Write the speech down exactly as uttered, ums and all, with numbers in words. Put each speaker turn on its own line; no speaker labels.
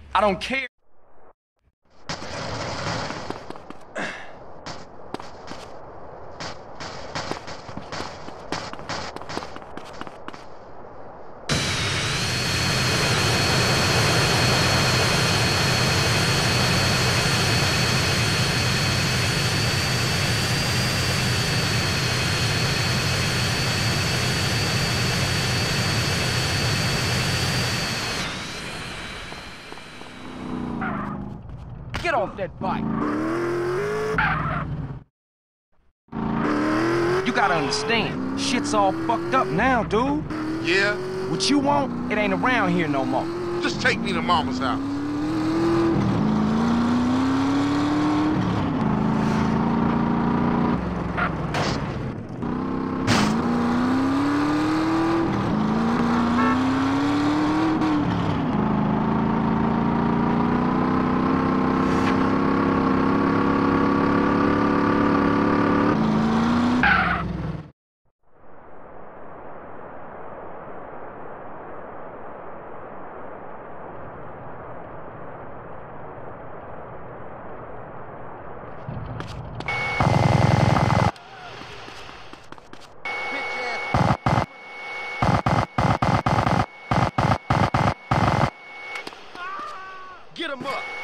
I don't care. Get off that bike. You gotta understand, shit's all fucked up now, dude.
Yeah?
What you want, it ain't around here no more.
Just take me to Mama's house. Get him up!